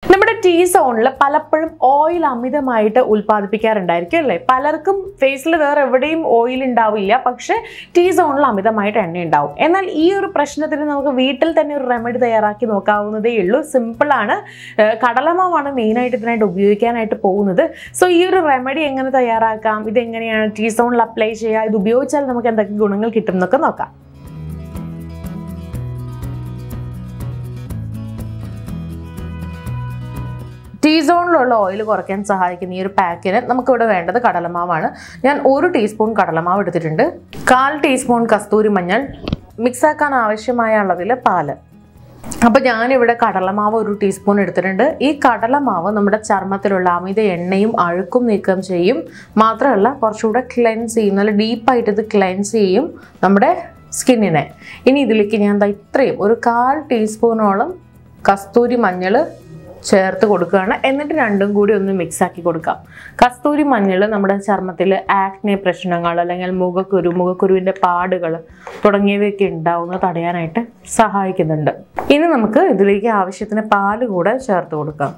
നമ്മുടെ ടീ സോണിൽ പലപ്പോഴും ഓയിൽ അമിതമായിട്ട് ഉൽപ്പാദിപ്പിക്കാറുണ്ടായിരിക്കും അല്ലേ? പലർക്കും ഫേസിൽ വേറെ എവിടെയും ഓയിൽ ഉണ്ടാവില്ല, പക്ഷെ ടീ സോണിൽ അമിതമായിട്ട് എണ്ണ ഉണ്ടാവും. എന്നാൽ ഈ ഒരു പ്രശ്നത്തിന് നമുക്ക് വീട്ടിൽ തന്നെ ഒരു റെമഡി തയ്യാറാക്കി നോക്കാവുന്നതേ ഉള്ളൂ. സിമ്പിളാണ്. കടലമാവാണ് മെയിനായിട്ട് ഇതിനായിട്ട് ഉപയോഗിക്കാനായിട്ട് പോകുന്നത്. സോ ഈ ഒരു റെമഡി എങ്ങനെ തയ്യാറാക്കാം, ഇതെങ്ങനെയാണ് ടീ സോണിൽ അപ്ലൈ ചെയ്യുക, ഇത് ഉപയോഗിച്ചാൽ നമുക്ക് എന്തൊക്കെ ഗുണങ്ങൾ കിട്ടും എന്നൊക്കെ നോക്കാം. ടീ സോണിലുള്ള ഓയിൽ കുറയ്ക്കാൻ സഹായിക്കുന്ന ഈ ഒരു പാക്കിന് നമുക്കിവിടെ വേണ്ടത് കടലമാവാണ്. ഞാൻ 1 ടീസ്പൂൺ കടലമാവ് എടുത്തിട്ടുണ്ട്, 1/4 ടീസ്പൂൺ കസ്തൂരി മഞ്ഞൾ, മിക്സാക്കാൻ ആവശ്യമായ അളവിൽ പാല്. അപ്പോൾ ഞാനിവിടെ കടലമാവ് 1 ടീസ്പൂൺ എടുത്തിട്ടുണ്ട്. ഈ കടലമാവ് നമ്മുടെ ചർമ്മത്തിലുള്ള അമിത എണ്ണയും അഴുക്കും നീക്കം ചെയ്യും. മാത്രമല്ല കുറച്ചുകൂടെ ക്ലെൻസ് ചെയ്യും, നല്ല ഡീപ്പായിട്ട് ഇത് ക്ലെൻസ് ചെയ്യും നമ്മുടെ സ്കിന്നിനെ. ഇനി ഇതിലേക്ക് ഞാൻ ഇത്രയും ഒരു 1/4 ടീസ്പൂണോളം കസ്തൂരി മഞ്ഞൾ ചേർത്ത് കൊടുക്കുകയാണ്. എന്നിട്ട് രണ്ടും കൂടി ഒന്ന് മിക്സ് ആക്കി കൊടുക്കാം. കസ്തൂരി മഞ്ഞൾ നമ്മുടെ ചർമ്മത്തിൽ ആക്നെ പ്രശ്നങ്ങൾ അല്ലെങ്കിൽ മുഖക്കുരുവിൻ്റെ പാടുകൾ തുടങ്ങിയവയൊക്കെ ഉണ്ടാവുന്നത് തടയാനായിട്ട് സഹായിക്കുന്നുണ്ട്. ഇനി നമുക്ക് ഇതിലേക്ക് ആവശ്യത്തിന് പാല് കൂടെ ചേർത്ത് കൊടുക്കാം.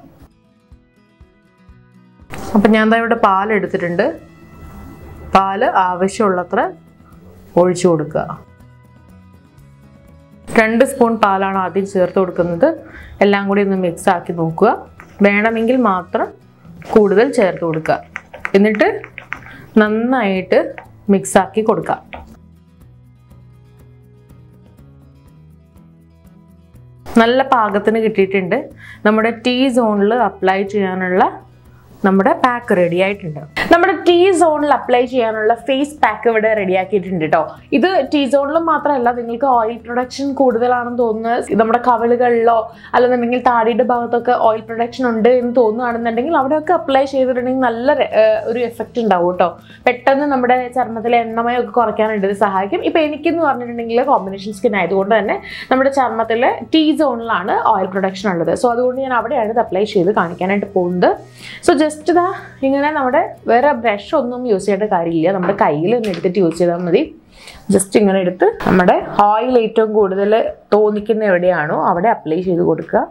അപ്പം ഞാൻ ഇവിടെ പാലെടുത്തിട്ടുണ്ട്. പാല് ആവശ്യമുള്ളത്ര ഒഴിച്ചു കൊടുക്കുക. 2 സ്പൂൺ പാലാണ് ആദ്യം ചേർത്ത് കൊടുക്കുന്നത്. എല്ലാം കൂടി ഒന്ന് മിക്സ് ആക്കി നോക്കുക. വേണമെങ്കിൽ മാത്രം കൂടുതൽ ചേർത്ത് കൊടുക്കുക. എന്നിട്ട് നന്നായിട്ട് മിക്സ് ആക്കി കൊടുക്കുക. നല്ല പാകത്തിന് കിട്ടിയിട്ടുണ്ട്. നമ്മുടെ ടീ സോണിൽ അപ്ലൈ ചെയ്യാനുള്ള നമ്മുടെ പാക്ക് റെഡി ആയിട്ടുണ്ട്. നമ്മുടെ ടീ സോണിൽ അപ്ലൈ ചെയ്യാനുള്ള ഫേസ് പാക്ക് ഇവിടെ റെഡിയാക്കിയിട്ടുണ്ട് കേട്ടോ. ഇത് ടീ സോണിലും മാത്രമല്ല, നിങ്ങൾക്ക് ഓയിൽ പ്രൊഡക്ഷൻ കൂടുതലാണെന്ന് തോന്നുന്നത്, നമ്മുടെ കവിളുകളിലോ അല്ലെന്നുണ്ടെങ്കിൽ താടിയുടെ ഭാഗത്തൊക്കെ ഓയിൽ പ്രൊഡക്ഷൻ ഉണ്ട് എന്ന് തോന്നുകയാണെന്നുണ്ടെങ്കിൽ അവിടെയൊക്കെ അപ്ലൈ ചെയ്തിട്ടുണ്ടെങ്കിൽ നല്ല ഒരു എഫക്റ്റ് ഉണ്ടാവും കേട്ടോ. പെട്ടെന്ന് നമ്മുടെ ചർമ്മത്തിലെ എണ്ണമയൊക്കെ കുറയ്ക്കാനായിട്ട് ഇത് സഹായിക്കും. ഇപ്പം എനിക്കെന്ന് പറഞ്ഞിട്ടുണ്ടെങ്കിൽ കോമ്പിനേഷൻ സ്കിൻ ആയതുകൊണ്ട് തന്നെ നമ്മുടെ ചർമ്മത്തിലെ ടീ സോണിലാണ് ഓയിൽ പ്രൊഡക്ഷൻ ഉള്ളത്. സോ അതുകൊണ്ട് ഞാൻ അവിടെയാണ് ഇത് അപ്ലൈ ചെയ്ത് കാണിക്കാനായിട്ട് പോകുന്നത്. സോ ജസ്റ്റ് ഇതാ ഇങ്ങനെ നമ്മുടെ വേറെ ബ്രഷ് ഒന്നും യൂസ് ചെയ്യേണ്ട കാര്യമില്ല, നമ്മുടെ കയ്യിൽ ഒന്ന് എടുത്തിട്ട് യൂസ് ചെയ്താൽ മതി. ജസ്റ്റ് ഇങ്ങനെ എടുത്ത് നമ്മുടെ ഓയിൽ ഏറ്റവും കൂടുതൽ തോന്നിക്കുന്ന എവിടെയാണോ അവിടെ അപ്ലൈ ചെയ്ത് കൊടുക്കുക.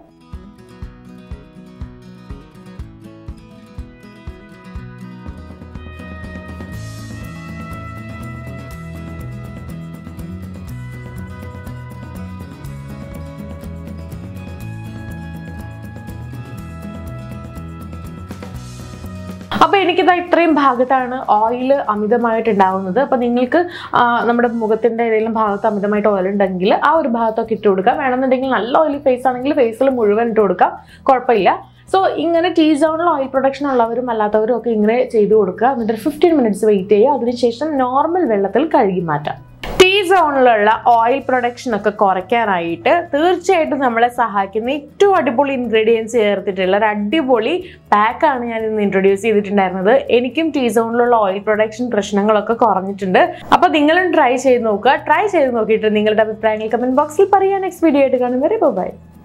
അപ്പോൾ എനിക്കിതാ ഇത്രയും ഭാഗത്താണ് ഓയിൽ അമിതമായിട്ട് ഉണ്ടാകുന്നത്. അപ്പോൾ നിങ്ങൾക്ക് നമ്മുടെ മുഖത്തിൻ്റെ ഏതെങ്കിലും ഭാഗത്ത് അമിതമായിട്ട് ഓയിൽ ഉണ്ടെങ്കിൽ ആ ഒരു ഭാഗത്തൊക്കെ ഇട്ട് കൊടുക്കാം. വേണമെന്നുണ്ടെങ്കിൽ നല്ല ഓയിലി ഫേസ് ആണെങ്കിൽ ഫേസിൽ മുഴുവൻ ഇട്ട് കൊടുക്കാം, കുഴപ്പമില്ല. സോ ഇങ്ങനെ ടീ സോണിൽ ഓയിൽ പ്രൊഡക്ഷൻ ഉള്ളവരും അല്ലാത്തവരും ഒക്കെ ഇങ്ങനെ ചെയ്ത് കൊടുക്കുക. എന്നിട്ട് 15 മിനിറ്റ്സ് വെയിറ്റ് ചെയ്യുക. അതിനുശേഷം നോർമൽ വെള്ളത്തിൽ കഴുകി മാറ്റാം. ടീ സോണിലുള്ള ഓയിൽ പ്രൊഡക്ഷൻ ഒക്കെ കുറയ്ക്കാനായിട്ട് തീർച്ചയായിട്ടും നമ്മളെ സഹായിക്കുന്ന ഏറ്റവും അടിപൊളി ഇൻഗ്രീഡിയൻസ് ചേർത്തിട്ടുള്ള ഒരു അടിപൊളി പാക്കാണ് ഞാൻ ഇന്ന് ഇൻട്രൊഡ്യൂസ് ചെയ്തിട്ടുണ്ടായിരുന്നത്. എനിക്കും ടീ സോണിലുള്ള ഓയിൽ പ്രൊഡക്ഷൻ പ്രശ്നങ്ങളൊക്കെ കുറഞ്ഞിട്ടുണ്ട്. അപ്പോൾ നിങ്ങളും ട്രൈ ചെയ്ത് നോക്കുക. ട്രൈ ചെയ്ത് നോക്കിയിട്ട് നിങ്ങളുടെ അഭിപ്രായങ്ങൾ കമന്റ് ബോക്സിൽ പറയുക. നെക്സ്റ്റ് വീഡിയോ ആയിട്ട് കാണും വരെ ബൈ.